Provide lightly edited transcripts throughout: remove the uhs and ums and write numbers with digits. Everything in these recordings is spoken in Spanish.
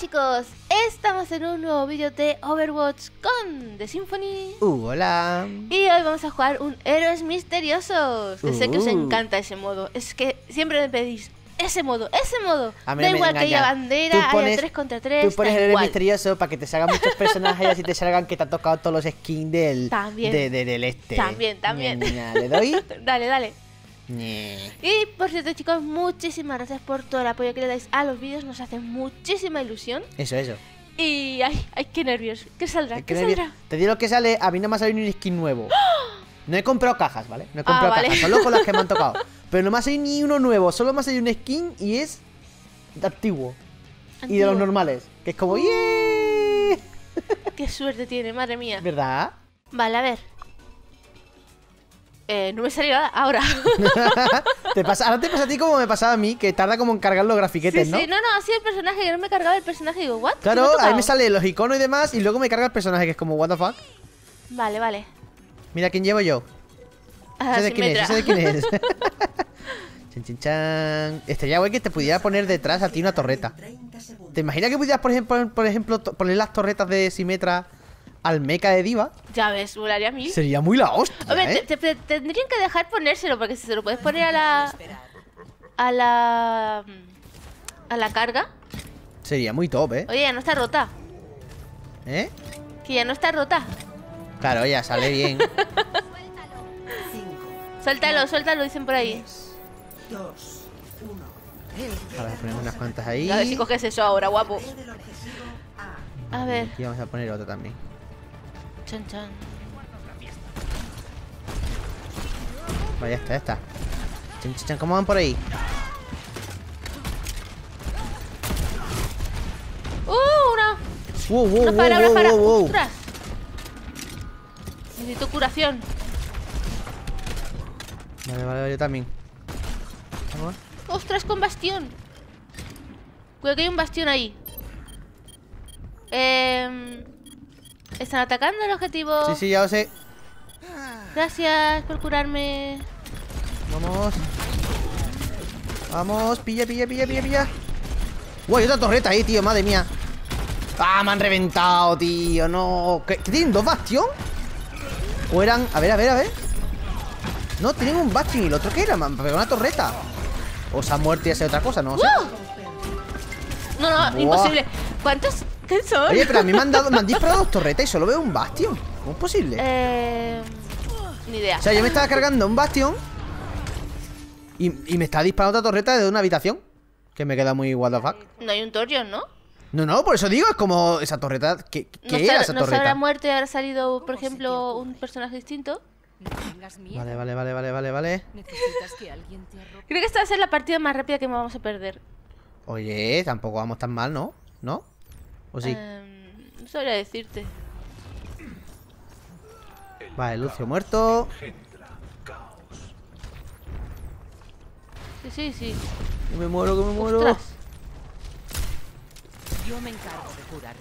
chicos, estamos en un nuevo vídeo de Overwatch con The Symphony. Hola. Y hoy vamos a jugar un Héroes Misteriosos. Que sé que os encanta ese modo. Es que siempre me pedís ese modo, ese modo. Da igual que haya bandera, haya 3 contra 3. Tú pones el Héroes Misterioso para que te salgan muchos personajes y así te salgan que te han tocado todos los skins del este. También. ¿Le doy? Dale. Y por cierto, chicos, muchísimas gracias por todo el apoyo que le dais a los vídeos. Nos hace muchísima ilusión. Eso. Y ay, qué nervios. ¿Qué saldrá? Te digo lo que sale. A mí no me ha salido ni un skin nuevo. No he comprado cajas, ¿vale? No he comprado cajas, solo con las que me han tocado. Pero no me ha salido ni uno nuevo. Solo me ha salido un skin y es de antiguo. Y de los normales. Que es como ¡yeah! Qué suerte tiene, madre mía. ¿Verdad? Vale, a ver. No me salió nada ahora. Ahora te pasa a ti como me pasaba a mí, que tarda como en cargar los grafiquetes, ¿no? Sí, no, así el personaje, que no me cargaba el personaje, digo, ¿what? Claro, ahí me salen los iconos y demás, y luego me carga el personaje, que es como, ¿what the fuck? Vale. Mira quién llevo yo. Ese de quién es. Chan. Estaría guay que te pudiera poner detrás a ti una torreta. ¿Te imaginas que pudieras, por ejemplo, poner las torretas de Symmetra al mecha de D.Va? Ya ves, volaría a mí. Sería muy la hostia. Hombre, tendrían que dejar ponérselo, porque si se lo puedes poner a la carga. Sería muy top, Oye, ya no está rota. ¿Eh? Que ya no está rota. Claro, ya sale bien. Suéltalo, dicen por ahí. 2, 1. Ahora ponemos unas cuantas ahí. A ver si coges eso ahora, guapo. A ver. Aquí vamos a poner otra también. Chan. Vaya, ya está. Chan, ¿cómo van por ahí? Una. Wow. Para. ¡Ostras! Necesito curación. Vale, yo también. Vamos. ¡Ostras, con bastión! Cuidado que hay un bastión ahí. ¿Están atacando el objetivo? Sí, ya lo sé. Gracias por curarme. Vamos, pilla. Uy, hay otra torreta ahí, tío, madre mía. Ah, me han reventado, tío, no. ¿Qué tienen? ¿2 bastión? ¿O eran? A ver. No, tienen un bastión. ¿Y el otro qué era? Me han pegado una torreta. ¿O se ha muerto y hace otra cosa? No sé. No, Buah. imposible. ¿Cuántos? ¿Qué son? Oye, pero a mí me han disparado 2 torretas y solo veo un bastión. ¿Cómo es posible? Ni idea. O sea, yo me estaba cargando un bastión y me estaba disparando otra torreta de una habitación. Que me queda muy what the fuck. No hay un Torion, ¿no? No, por eso digo, es como esa torreta. ¿Qué era esa ¿No se torreta? habrá muerto y habrá salido, por ejemplo, un personaje distinto? Vale. Creo que esta va a ser la partida más rápida que me vamos a perder. Oye, tampoco vamos tan mal, ¿no? ¿No? ¿O sí? No sabría decirte. Vale, Lucio muerto. Sí. Que me muero. ¡Ostras! Yo me encargo de curar.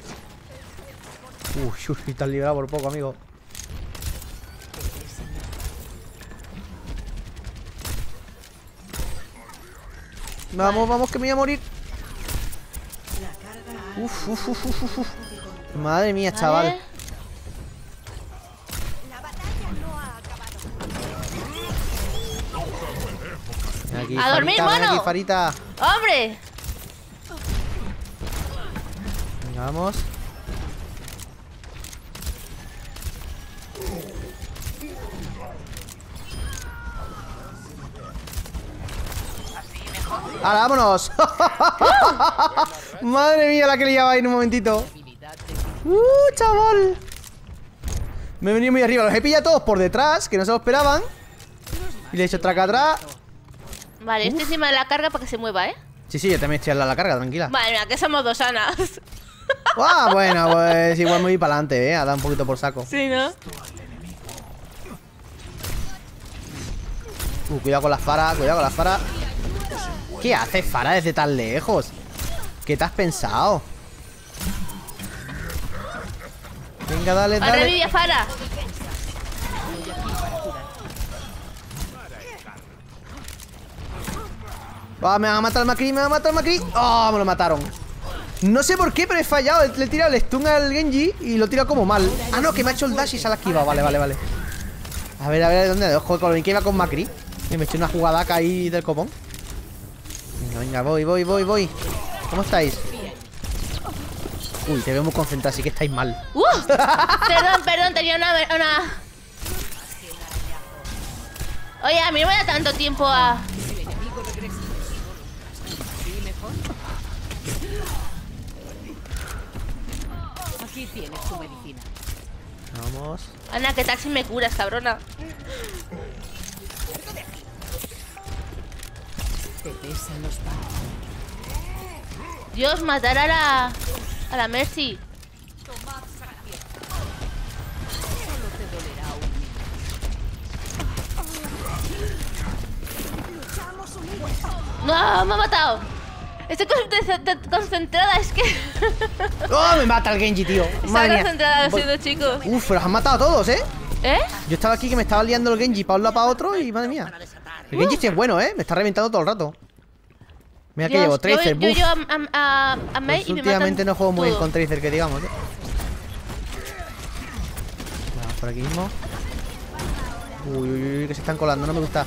Uy, te has librado por poco, amigo. Vamos, que me voy a morir. Uf. Madre mía, chaval. Vale. Aquí, ¡A dormir, Farita, ven mano! aquí, Farita. ¡Hombre! Venga, vamos. ¡Ahora, vámonos! Madre mía, la que liaba ahí en un momentito. Chaval. Me he venido muy arriba. Los he pillado todos por detrás, que no se lo esperaban. Y le he hecho traca atrás. Vale, estoy encima de la carga para que se mueva, ¿eh? Sí, yo también estoy al lado de la carga, tranquila. Madre mía, que somos 2 Anas. Bueno, pues igual me voy para adelante, a dar un poquito por saco. Sí, ¿no? Cuidado con las faras, ¿Qué hace Fara desde tan lejos? ¿Qué te has pensado? Venga, dale. Revive a Fara. Me va a matar el Macri, ¡Oh, me lo mataron! No sé por qué, pero he fallado. Le he tirado el stun al Genji y lo he tirado como mal. Ah, no, que me ha hecho el dash y se la ha esquivado. Vale. A ver, ¿dónde? Ojo, con que iba con Macri. Y me he hecho una jugadaca ahí del copón. Venga, voy. ¿Cómo estáis? Uy, te veo muy concentrado, así que estáis mal. Perdón, tenía una... Oye, a mí no me da tanto tiempo a... Aquí tienes tu medicina. Vamos. Ana, ¿qué tal si me curas, cabrona? Te pesan los pasos. Dios, matar a la Mercy. Solo te dolerá un... No, me ha matado. Estoy concentrada, es que... ¡Oh, me mata el Genji, tío! Está concentrada, lo siento, chicos. Uf, pero los han matado a todos, ¿eh? ¿Eh? Yo estaba aquí que me estaba liando el Genji para un lado para otro y madre mía. El Genji sí es bueno, ¿eh? Me está reventando todo el rato. Mira que llevo Tracer, yo a Mei pues y me últimamente no juego muy bien todo. con Tracer, que digamos, ¿eh? Vamos por aquí mismo. Uy, que se están colando, no me gusta.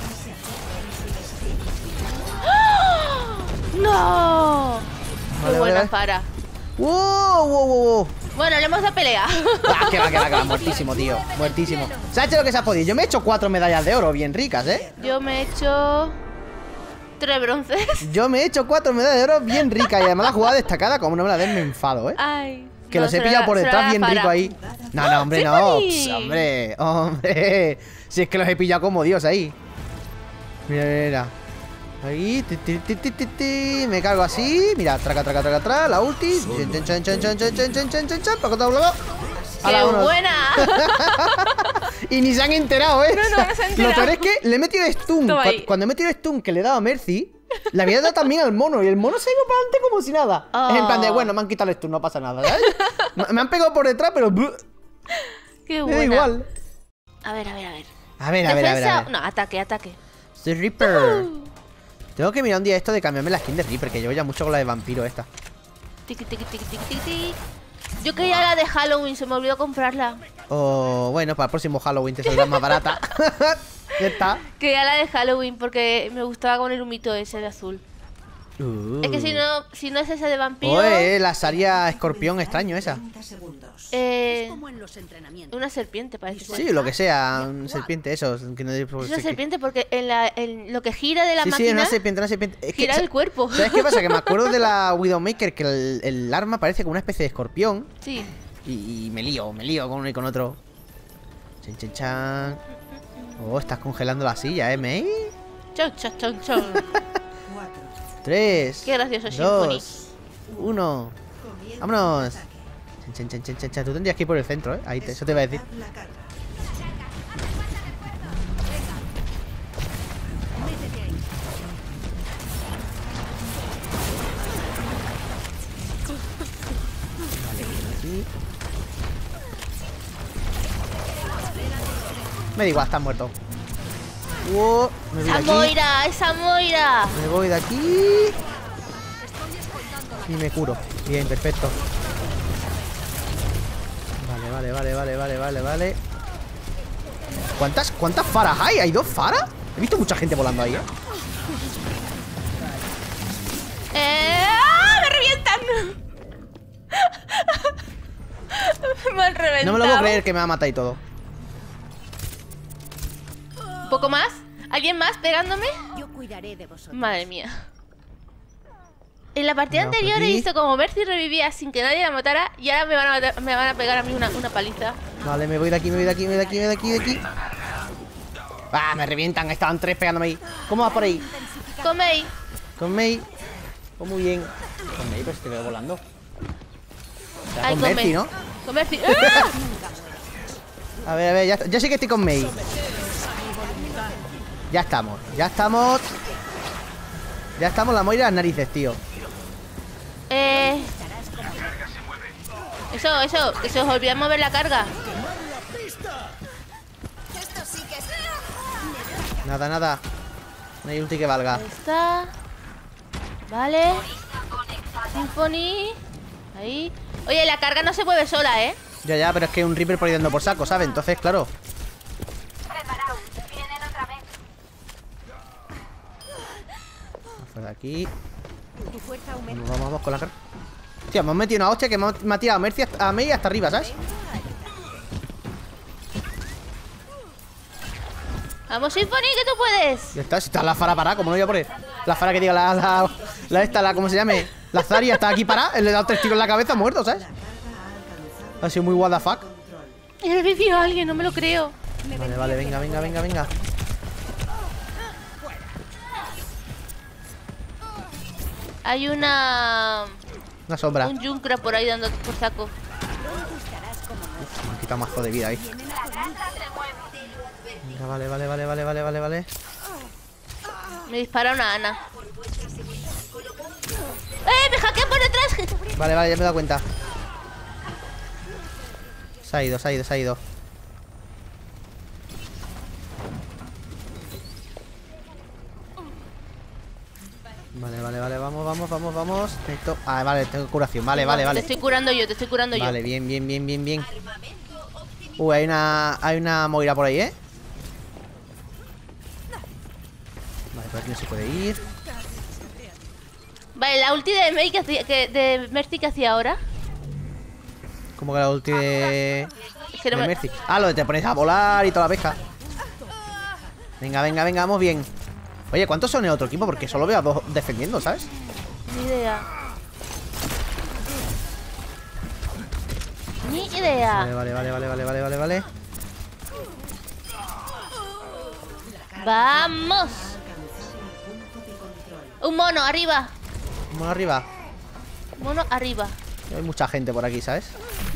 ¡No! Vale, Qué buena vale. para. ¡Wow! Bueno, le hemos dado pelea. Que va, muertísimo, tío. Muertísimo. ¿Se ha hecho lo que se ha podido? Yo me he hecho 4 medallas de oro bien ricas, ¿eh? Yo me he hecho 3 bronces. Yo me he hecho 4 medallas de oro bien ricas. Y además la jugada destacada, como no me la den, me enfado, ¿eh? Ay. Que los he pillado por detrás bien rico ahí. No, hombre, no. Hombre. Si es que los he pillado como Dios ahí. Mira. Ahí, me cargo así. Mira, traca, la ulti. ¡Qué buena! Y ni se han enterado, ¿eh? No se han enterado. Lo peor es que le he metido stun. Cuando he metido stun que le he dado a Mercy, le había dado también al mono. Y el mono se ha ido para adelante como si nada. Oh. Es en plan de, bueno, me han quitado el stun, no pasa nada, ¿sabes? Me han pegado por detrás, pero... ¡Qué me da buena! igual. A ver. A ver. No, ataque. Soy Reaper. Tengo que mirar un día esto de cambiarme la skin de Reaper, que llevo ya mucho con la de vampiro esta. Tiki. Yo quería la de Halloween, se me olvidó comprarla. O bueno, para el próximo Halloween te saldrá más barata. Ya está. Quería la de Halloween porque me gustaba con el humito ese de azul. Es que si no es esa de vampiro... Oye, la Saria escorpión extraño esa. Como en los entrenamientos. Una serpiente parece ser. Sí, lo que sea, una serpiente, eso. Que no, Es una serpiente porque en lo que gira de la máquina... Sí, una serpiente. Es que, gira el cuerpo. ¿Sabes qué pasa? Que me acuerdo de la Widowmaker, que el arma parece como una especie de escorpión. Sí. Y me lío con uno y con otro. Chan. Oh, estás congelando la silla, Mei. Chon. 3. Qué gracioso, Symphony. 2. 1. Vámonos. Chan. Tú tendrías que ir por el centro, ¿eh? Ahí, eso te iba a decir. Me da igual, estás muerto. Me voy de aquí. ¡Esa Moira! Me voy de aquí. Y me curo. Bien, perfecto. Vale. ¿Cuántas faras hay? ¿Hay 2 faras? He visto mucha gente volando ahí, ¿eh? ¡Me revientan! Me han reventado. No me lo puedo creer que me va a matar y todo. ¿Un poco más? ¿Alguien más pegándome? Yo cuidaré de vosotros. Madre mía. En la partida Vamos anterior aquí. he visto como Mercy revivía sin que nadie la matara. Y ahora me van a pegar a mí una paliza. Vale, me voy de aquí. Ah, me revientan. Estaban 3 pegándome ahí. ¿Cómo vas por ahí? Comei. Con Mei. Oh, muy bien. Con Mei, pues te veo volando. O sea, Ay, con con Mercy, Mei. ¿no? Con Mercy. ¡Ah! A ver, ya sí que estoy con Mei. Ya estamos. Ya estamos, la Moira de las narices, tío. Eso, que se os olvida mover la carga. Nada. No hay ulti que valga. Ahí está. Vale. Symphony. Ahí. Oye, la carga no se mueve sola, ¿eh? Ya, pero es que un Reaper por ahí dando por saco, ¿sabes? Entonces, claro. Vamos de aquí. Vamos con la carga. Hostia, hemos metido una hostia que me ha tirado a Mei hasta arriba, ¿sabes? Vamos, Symphony, que tú puedes. Ya está, si está la Fara parada, ¿cómo no voy a poner? La Fara que diga, ¿cómo se llame? La Zarya está aquí parada, le he dado 3 tiros en la cabeza, muerto, ¿sabes? Ha sido muy what the fuck. He revivido a alguien, no me lo creo. Vale, venga. Hay una sombra. un Junkrat por ahí dando por saco. Me han quitado mazo de vida ahí. Venga, vale. Me dispara una Ana. ¡Me hackean por detrás! Vale, ya me he dado cuenta. Se ha ido. Vale, vamos. Vale, tengo curación. Vale. Te estoy curando yo. Vale, bien. Hay una Moira por ahí, ¿eh? Vale, por aquí no se puede ir. Vale, la ulti de Mercy que hacía ahora. ¿Cómo que la ulti de no Mercy? Ah, lo de te pones a volar y toda la pesca. Venga, vamos bien. Oye, ¿cuántos son en otro equipo? Porque solo veo a 2 defendiendo, ¿sabes? Ni idea. Vale. ¡Vamos! Un mono arriba. Mono arriba. Hay mucha gente por aquí, ¿sabes?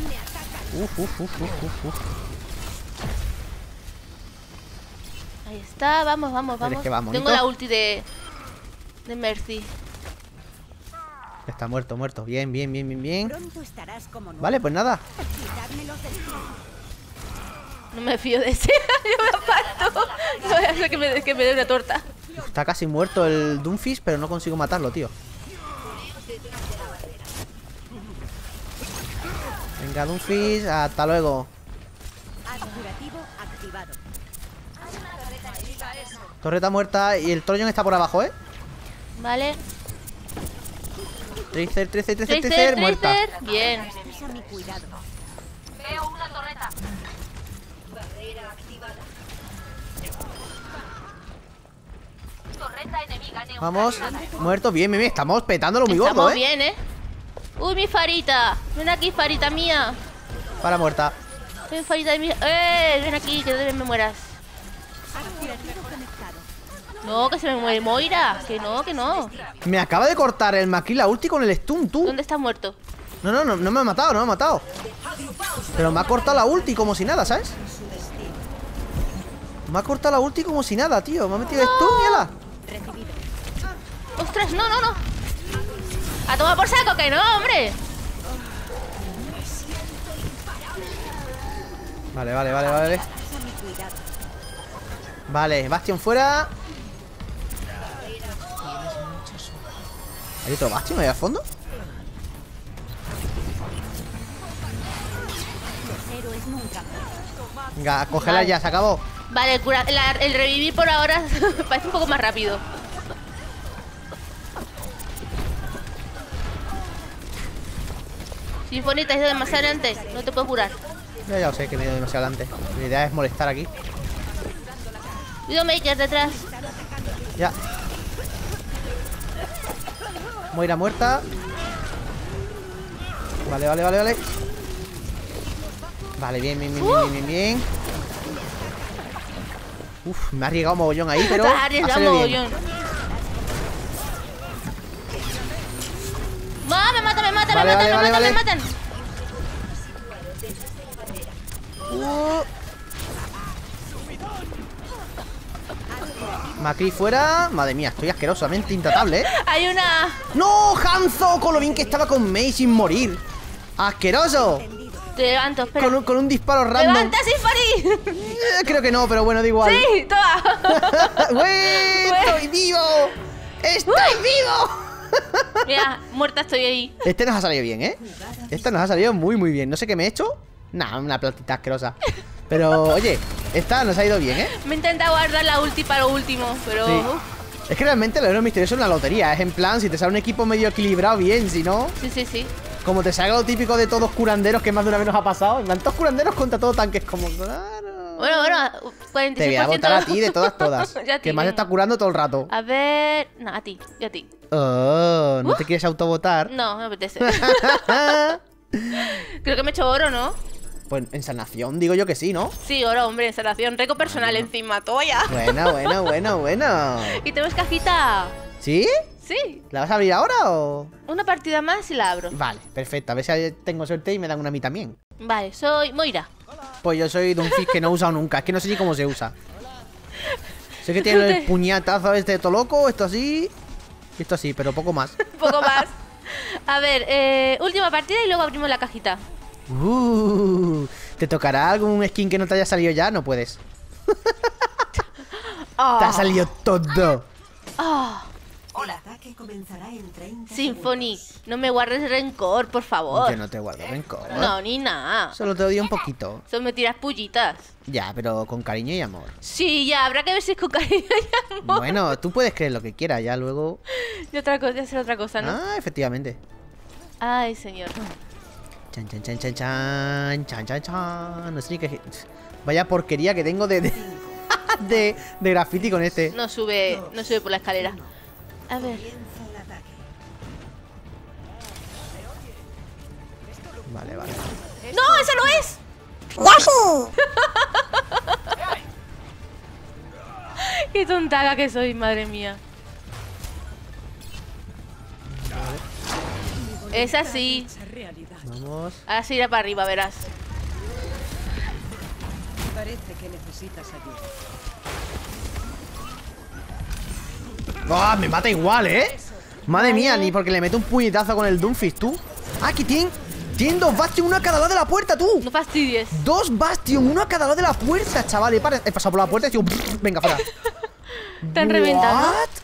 Ahí está, vamos. Es que va Tengo la ulti de Mercy. Está muerto. Bien. Vale, pues nada. No me fío de ese. Yo me aparto. No voy a hacer que me dé una torta. Está casi muerto el Doomfist, pero no consigo matarlo, tío. Venga, Doomfist, hasta luego. Torreta muerta y el Trollon está por abajo, ¿eh? Vale. Tracer, muerta. Bien. Veo una torreta. Vamos, muerto, bien, estamos petándolo muy gordo, Estamos bien, ¿eh? Uy, mi farita. Ven aquí, farita mía. Para muerta. Ven, farita mía. Ven aquí, que no me mueras. No, que se me muere Moira. Que no. Me acaba de cortar el Macri la ulti con el stun, tú. ¿Dónde está muerto? No me ha matado, Pero me ha cortado la ulti como si nada, ¿sabes? Me ha cortado la ulti como si nada, tío. Me ha metido stun y ala. ¡Ostras, no! ¡A tomar por saco, que no, hombre! Vale. Vale, Bastion fuera. ¿Hay otro Bastion ahí al fondo? Venga, cógela ya, se acabó. Vale, el revivir por ahora parece un poco más rápido. Symphony, te has ido demasiado adelante. No te puedo curar. Ya lo sé que me he ido demasiado adelante. La idea es molestar aquí. Widowmaker detrás. Ya. Moira muerta. Vale. Vale, bien. Uf, me ha arriesgado mogollón ahí, pero. Te has arriesgado mogollón. Me matan. Macri fuera. Madre mía, estoy asquerosamente intratable, ¿eh? Hay una... ¡No! ¡Hanzo! Con lo bien que estaba con Mei sin morir. ¡Asqueroso! Te levanto, espera. Con un disparo random. ¡Levanta, Symphony! Creo que no, pero bueno, da igual. Sí, toma. ¡Güey! ¡Estoy vivo! ¡Estoy vivo! Mira, muerta estoy ahí. Este nos ha salido bien, ¿eh? Este nos ha salido muy, muy bien. No sé qué me he hecho. Nah, una plantita asquerosa. Pero, oye, esta nos ha ido bien, ¿eh? Me he intentado guardar la ulti para lo último, pero... Sí. Es que realmente el héroe misterioso es una lotería. Es en plan, si te sale un equipo medio equilibrado, bien. Si no... Sí. Como te salga lo típico de todos curanderos, que más de una vez nos ha pasado. En plan, todos curanderos contra todos tanques. Como, claro... Bueno, 46%... Te voy a botar a ti de todas. Que más está curando todo el rato. A ver... No, a ti, yo a ti. Oh, ¿no te quieres autobotar? No, me apetece. Creo que me he hecho oro, ¿no? Pues en sanación digo yo que sí, ¿no? Sí, oro, hombre, en sanación. Récord personal encima, toya. Bueno. Y tenemos cajita. ¿Sí? Sí. ¿La vas a abrir ahora o...? Una partida más y la abro. Vale, perfecto. A ver si tengo suerte y me dan una a mí también. Vale, soy Moira. Pues yo soy Doomfist, que no he usado nunca. Es que no sé ni cómo se usa. Sé que tiene el puñetazo este todo loco, esto así... Esto así, pero poco más. Poco más. A ver, última partida y luego abrimos la cajita. ¿Te tocará algún skin que no te haya salido ya? No puedes. Te ha salido todo. El ataque comenzará en 30 Symphony, no me guardes rencor, por favor. Yo no te guardo rencor. No, ni nada. Solo te odio un poquito. Solo me tiras pullitas. Ya, pero con cariño y amor. Sí, ya, habrá que ver si es con cariño y amor. Bueno, tú puedes creer lo que quieras, ya luego... Y otra cosa, hacer otra cosa, ¿no? Ah, efectivamente. Ay, señor. No sé ni qué... Vaya porquería que tengo de graffiti con este. No sube por la escalera. A ver. Vale. ¡No, eso no es! ¡Qué tontaga que soy, madre mía! Es así. Vamos. Ahora se irá para arriba, verás. Parece que necesitas ayuda. ¡Oh, me mata igual, eh! Madre mía, ni porque le meto un puñetazo con el Doomfist, tú. Ah, aquí tienen dos Bastion, uno a cada lado de la puerta, tú. No fastidies. Dos Bastion, uno a cada lado de la puerta, chaval. He pasado por la puerta y digo, venga, fuera. Te han reventado, ¿no? What?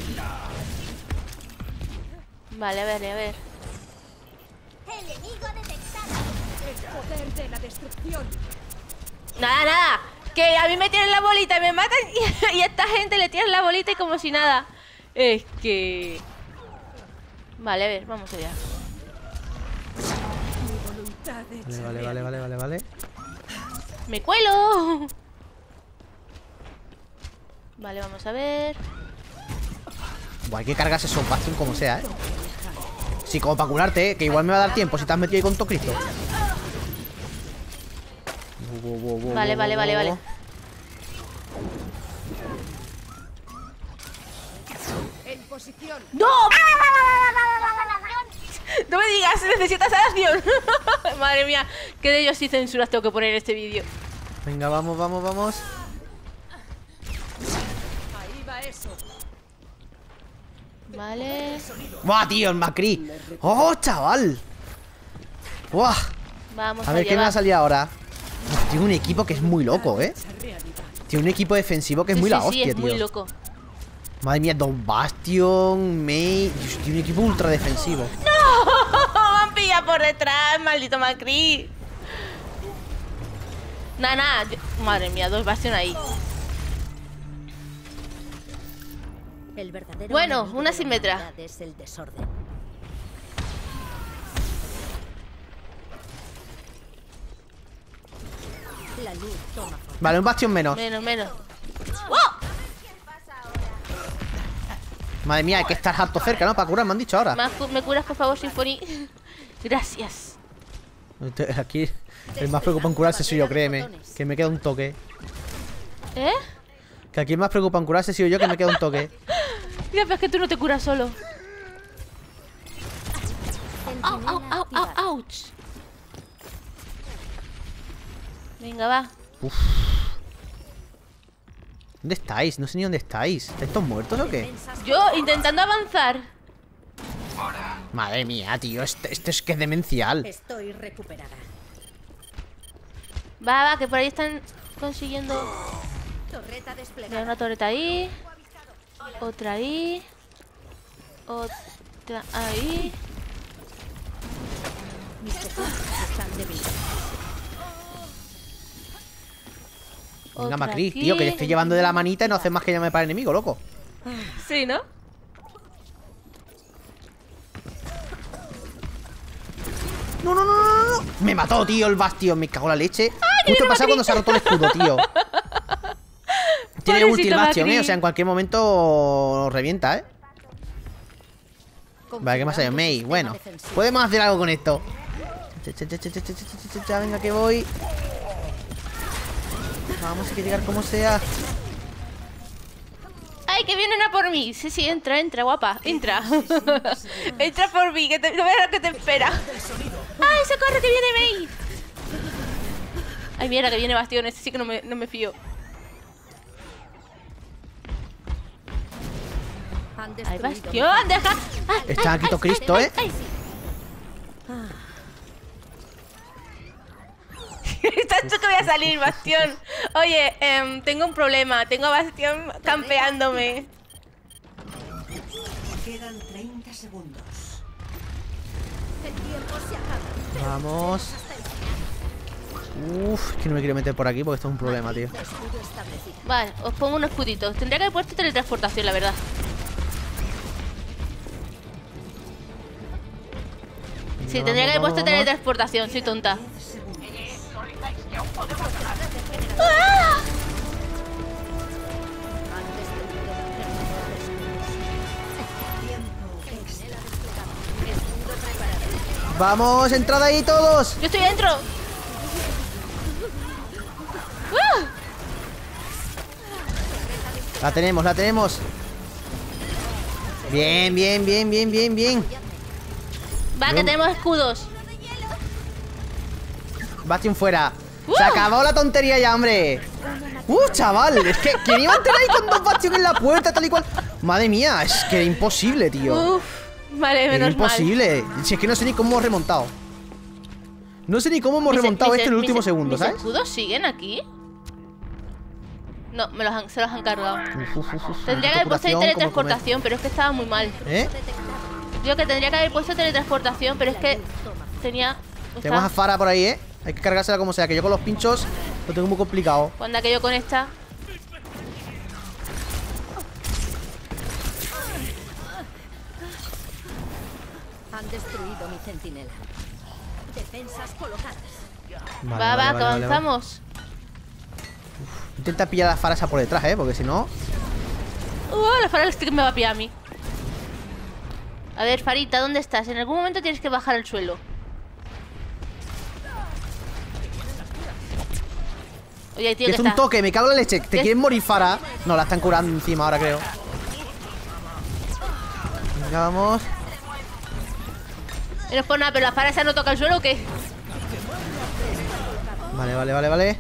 Vale, a ver. Nada. Que a mí me tiran la bolita y me matan y a esta gente le tiran la bolita y como si nada. Es que... Vale, a ver, vamos allá. Vale. ¡Me cuelo! Vale, vamos a ver. Buah, hay que cargarse esos Bastion como sea, Sí, como para curarte, que igual me va a dar tiempo si te has metido ahí con todo Cristo. Vale. ¡No! No me digas, necesitas sanación. Madre mía, qué de ellos y censuras tengo que poner en este vídeo. Venga, vamos. Ahí va eso. Vale. ¡Buah, tío, el Macri! ¡Oh, chaval! ¡Buah! Vamos a ver qué me ha salido ahora. Tiene un equipo que es muy loco, Tiene un equipo defensivo que es muy la hostia, es tío. muy loco. Madre mía, Don Bastion, Mei... Dios, tiene un equipo ultra defensivo. ¡No! ¡Me han pillado por detrás, maldito Macri! Nada. Madre mía, dos Bastion ahí. El verdadero bueno, enemigo una de la Symmetra. humanidad es el desorden. La luz toma forma. Vale, un Bastion menos. Menos. ¡Oh! Madre mía, hay que estar harto cerca, ¿no? Para curar, me han dicho ahora. ¿Me curas, por favor, Symphony? Gracias. Aquí el más preocupado en curarse soy yo, créeme. Que me queda un toque. ¿Eh? Que aquí el más preocupado en curarse soy yo, que me queda un toque. Mira, pero es que tú no te curas solo. ¡Auch! Venga, va. Uf. ¿Dónde estáis? No sé ni dónde estáis. ¿Estáis todos muertos o qué? Yo intentando avanzar. Madre mía, tío. Esto es que es demencial. Estoy recuperada. Va, que por ahí están consiguiendo. Torreta desplegada. Mira, una torreta ahí. Otra ahí. Está ahí. Mis defensas están debilitadas. Venga, Macri, tío, que te estoy llevando de la manita y no haces más que llamarme para enemigo, loco. Sí, ¿no? No, no, no, no, no. Me mató, tío, el bastión. Me cago en la leche. Justo pasa cuando se ha roto el escudo, tío. Tiene ulti el bastión, o sea, en cualquier momento revienta, Vale, ¿qué más hay? Mei, bueno, podemos hacer algo con esto. Venga, que voy. Vamos, hay que llegar como sea. ¡Ay, que vienen a por mí! Sí, sí, entra, entra, guapa, entra. Entra por mí, que no veas lo que te espera. ¡Ay, socorro, que viene Mei! Ay, mierda, que viene Bastión, este sí que no me fío. ¡Ay, Bastión, deja! Está aquí todo Cristo, Está hecho que voy a salir, Bastión. Oye, tengo un problema. Tengo a Bastión campeándome. Quedan 30 segundos. El tiempo se acaba. Vamos. Uf, es que no me quiero meter por aquí porque esto es un problema, tío. Escudo establecido. Vale, os pongo un escudito. Tendría que haber puesto teletransportación, la verdad. Sí, tendría que haber puesto teletransportación. Soy tonta. ¡Ah! Vamos, entrad ahí todos. Yo estoy dentro. ¡Ah! La tenemos, la tenemos. Bien, bien, bien, bien, bien, bien. Va, que tenemos escudos. Bastion fuera. Se acabó la tontería ya, hombre. Chaval, es que ¿quién iba a entrar ahí con dos Bastion en la puerta, tal y cual? Madre mía, es que era imposible, tío. Uf, vale, Era menos imposible. Si es que no sé ni cómo hemos remontado. No sé ni cómo hemos remontado esto en el último segundo, ¿sabes? ¿Mis escudos siguen aquí? No, se los han cargado. Tendría que haber puesto teletransportación, pero es que estaba muy mal. Digo que tendría que haber puesto teletransportación, pero es que tenía... Tenemos a Pharah por ahí, Hay que cargársela como sea, que yo con los pinchos lo tengo muy complicado. Cuando aquello con esta... Han destruido mi centinela. Defensas colocadas. Vale, que avanzamos. Intenta pillar a la Pharah esa por detrás, porque si no... La Pharah me va a pillar a mí. A ver, Farita, ¿dónde estás? En algún momento tienes que bajar al suelo. Oye, tío, que es un toque, me cago en la leche. ¿Te quieren morir, Pharah? No, la están curando encima ahora, creo. Venga, vamos. No es por nada, pero la Pharah esa no toca el suelo, ¿o qué? Vale, vale, vale, vale.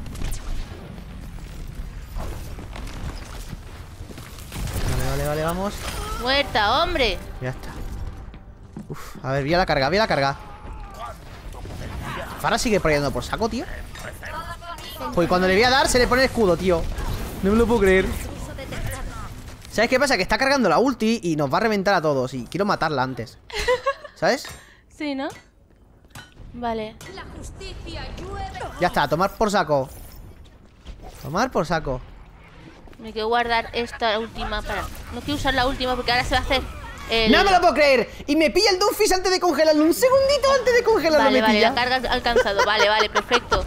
Vale, vale, vale, vamos. Muerta, hombre. Ya está. Uf, a ver, voy a la carga, voy a la carga. Pharah sigue peleando por saco, tío. Pues cuando le voy a dar se le pone el escudo, tío. No me lo puedo creer. ¿Sabes qué pasa? Que está cargando la ulti y nos va a reventar a todos. Y quiero matarla antes. ¿Sabes? Sí, ¿no? Vale. Ya está, a tomar por saco. Tomar por saco. Me quiero guardar esta última para... No quiero usar la última porque ahora se va a hacer el... ¡No me lo puedo creer! Y me pilla el Doomfist antes de congelarlo. Un segundito antes de congelarlo vale, me pilla. Vale, la carga alcanzado. Vale, vale, perfecto.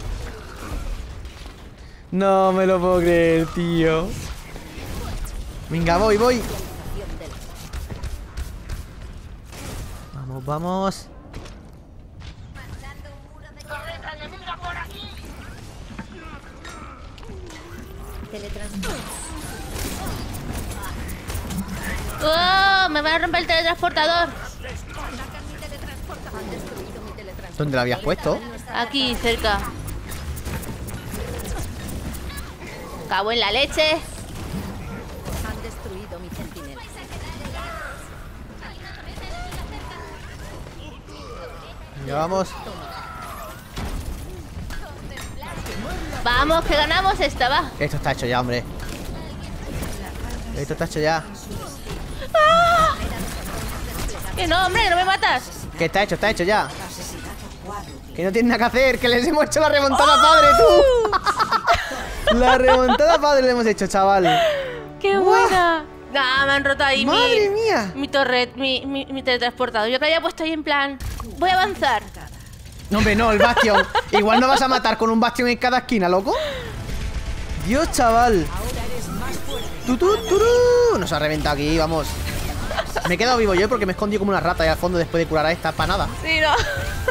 No me lo puedo creer, tío. Venga, voy, voy. Vamos, vamos. ¡Oh! Me van a romper el teletransportador. ¿Dónde lo habías puesto? Aquí, cerca. Cago en la leche. Han destruido mi centinela. Ya vamos. Vamos, que ganamos esta, va. Esto está hecho ya, hombre. Esto está hecho ya. Que no, hombre, que no me matas. Que está hecho ya. Que no tiene nada que hacer, que les hemos hecho la remontada padre, tú. La remontada padre le hemos hecho, chaval. ¡Qué buena! Nah, me han roto ahí ¡Madre mía! mi torret, mi teletransportador. Yo que había puesto ahí en plan, voy a avanzar. No, hombre, no, el Bastion. Igual no vas a matar con un Bastion en cada esquina, loco. Dios, chaval. Nos ha reventado aquí, vamos. Me he quedado vivo yo porque me he escondido como una rata ahí al fondo después de curar a esta para nada. Sí, no.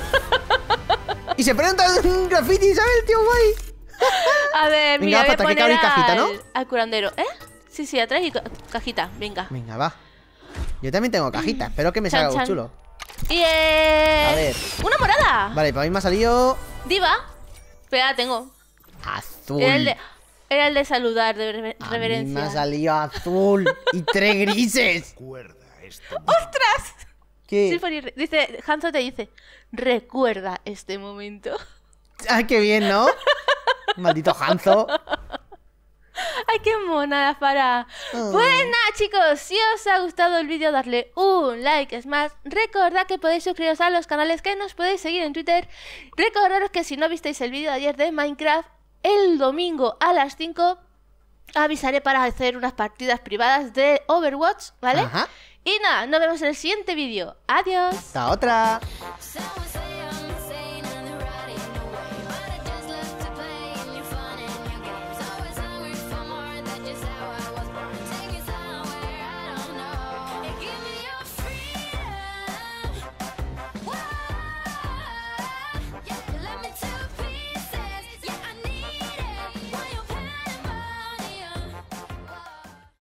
Y se pregunta un graffiti, ¿sabes? El tío guay. A ver, Venga, mira, voy a pata, que poner cabe cajita, ¿no? al curandero. ¿Eh? Sí, atrás y cajita, venga. Venga, va. Yo también tengo cajita, espero que me salga algo chulo. Y A ver. ¡una morada! Vale, para mí me ha salido Diva. Espera, tengo. azul. Era el de saludar, de A mí reverencia. me ha salido azul y 3 grises. ¡Ostras! ¿Qué? Symphony dice, Hanzo te dice, recuerda este momento. Ay, qué bien, ¿no? Maldito Hanzo. ¡Ay, qué mona la para! Pues nada, chicos, si os ha gustado el vídeo, darle un like. Es más, recordad que podéis suscribiros a los canales, que nos podéis seguir en Twitter. Recordaros que si no visteis el vídeo de ayer de Minecraft, el domingo a las 5 avisaré para hacer unas partidas privadas de Overwatch, ¿vale? Ajá. Y nada, nos vemos en el siguiente vídeo. ¡Adiós! Hasta otra.